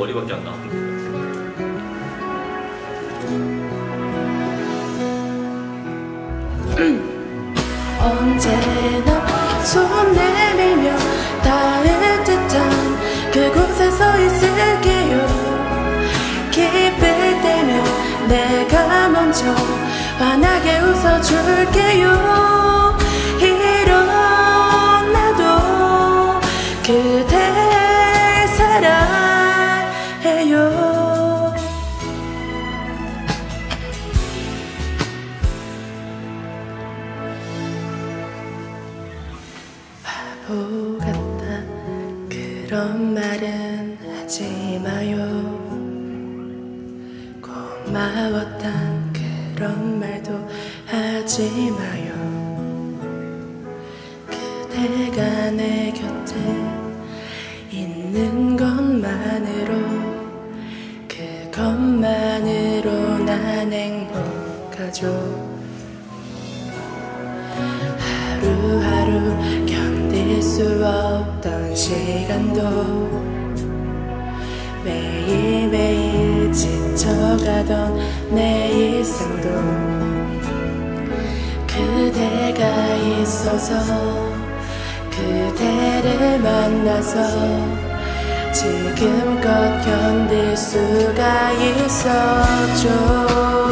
머리밖에 안 나와. 언제나 손 내밀며 닿을 듯한 그곳에 서 있을게요. 기쁠 때면 내가 먼저 환하게 웃어줄게요. 일어나도 그댈 사랑해요. 바보 같다 그런 말은 하지 마요. 고마웠단 그런 말도 하지 마요. 그대가 내 곁에 있는 것만으로 그것만으로 난 행복하죠. 하루하루 견딜 수 없던 시간도 매일매일 지쳐가던 내 일상도 그대가 있어서 그대를 만나서 지금껏 견딜 수가 있었죠.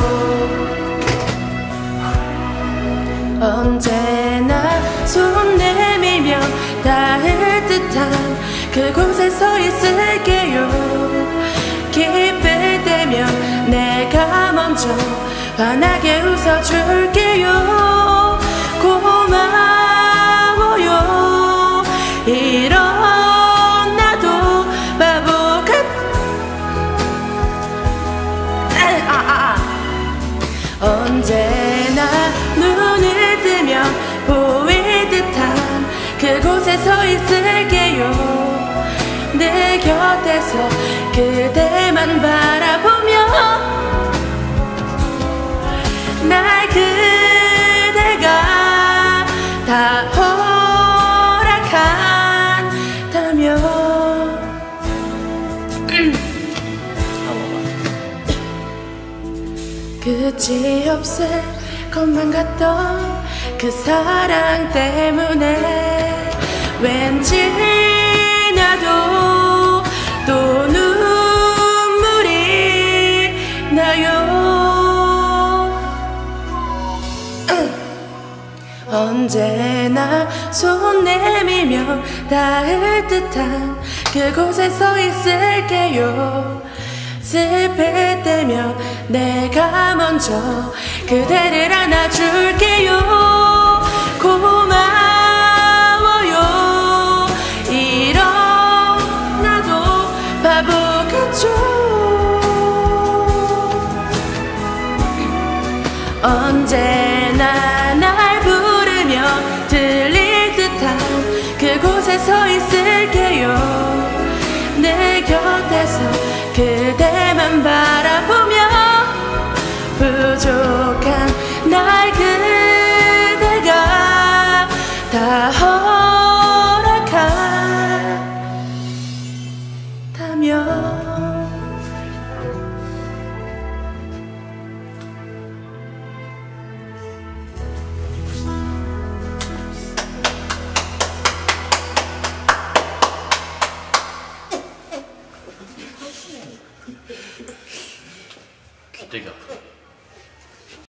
언제나 손 내밀며 닿을 듯한 그곳에 서 있을게요. 기쁠 때면 내가 먼저 환하게 웃어줄게요. 고마워요. 일어나도 바보 언제나 눈을 뜨면 보일 듯한 그곳에 서 있을게요. 내 곁에서 그대만 바라보며 날 그대가 다 허락한다면 끝이 없을 것만 같던 그 사랑 때문에 왠지 나도 또 눈물이 나요. 언제나 손 내밀며 닿을 듯한 그곳에 서 있을게요. 슬플 때면 내가 먼저 그대를 안아줄게요. 고마워요. 일어나도 바보 같죠. 언제나 날 부르며 들릴 듯한 그곳에 서 있을게요. 내 곁에서 그대만 바라보며 부족한 날 그대가 다 허락한다면 되게 아프다.